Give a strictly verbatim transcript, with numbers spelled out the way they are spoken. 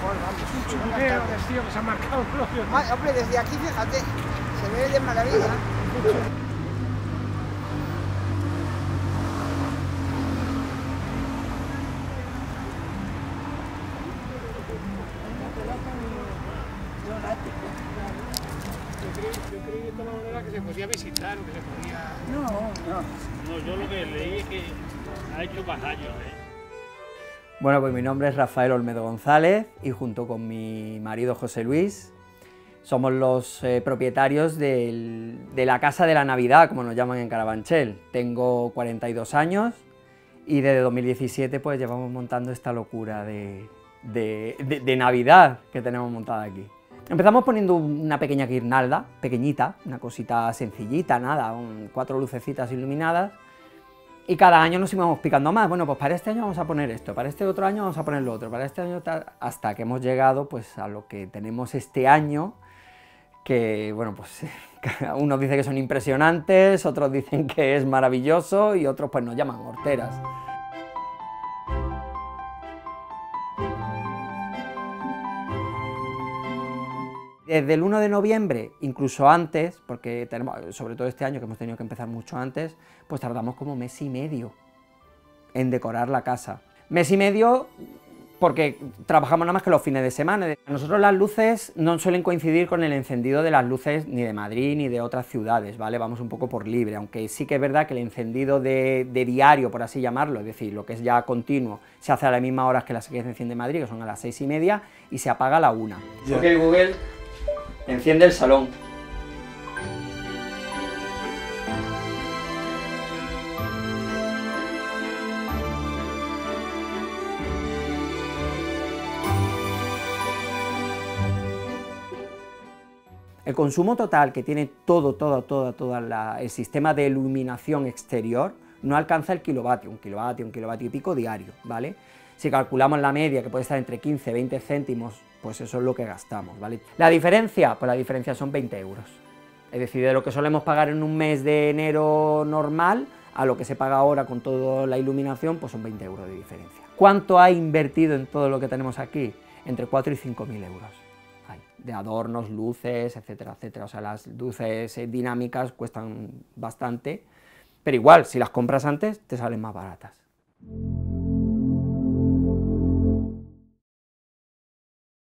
mejor, vamos. Un churrero del tío que se ha marcado un propio. Ah, hombre, desde aquí, fíjate, se ve de maravilla. Yo creí de todas maneras que se podía visitar o que se podía... No, no. No, yo lo que leí es que ha hecho más años, ¿eh? Bueno, pues mi nombre es Rafael Olmedo González y junto con mi marido José Luis somos los eh, propietarios del, de la Casa de la Navidad, como nos llaman en Carabanchel. Tengo cuarenta y dos años y desde dos mil diecisiete pues llevamos montando esta locura de, de, de, de Navidad que tenemos montada aquí. Empezamos poniendo una pequeña guirnalda, pequeñita, una cosita sencillita, nada, un, cuatro lucecitas iluminadas, y cada año nos íbamos picando más. Bueno, pues para este año vamos a poner esto, para este otro año vamos a poner lo otro, para este año tal, hasta que hemos llegado pues a lo que tenemos este año, que bueno, pues unos dicen que son impresionantes, otros dicen que es maravilloso y otros pues nos llaman horteras. Desde el uno de noviembre, incluso antes, porque tenemos, sobre todo este año que hemos tenido que empezar mucho antes, pues tardamos como mes y medio en decorar la casa. Mes y medio porque trabajamos nada más que los fines de semana. A nosotros las luces no suelen coincidir con el encendido de las luces ni de Madrid ni de otras ciudades, ¿vale? Vamos un poco por libre, aunque sí que es verdad que el encendido de, de diario, por así llamarlo, es decir, lo que es ya continuo, se hace a las mismas horas que las que se enciende en Madrid, que son a las seis y media, y se apaga a la una. Ya. Ok, Google, enciende el salón. El consumo total que tiene todo, todo, todo, todo la, el sistema de iluminación exterior no alcanza el kilovatio, un kilovatio, un kilovatio y pico diario, ¿vale? Si calculamos la media, que puede estar entre quince y veinte céntimos, pues eso es lo que gastamos, ¿vale? La diferencia, pues la diferencia son veinte euros. Es decir, de lo que solemos pagar en un mes de enero normal, a lo que se paga ahora con toda la iluminación, pues son veinte euros de diferencia. ¿Cuánto ha invertido en todo lo que tenemos aquí? Entre cuatro y cinco mil euros. De adornos, luces, etcétera, etcétera. O sea, las luces eh, dinámicas cuestan bastante, pero igual, si las compras antes, te salen más baratas.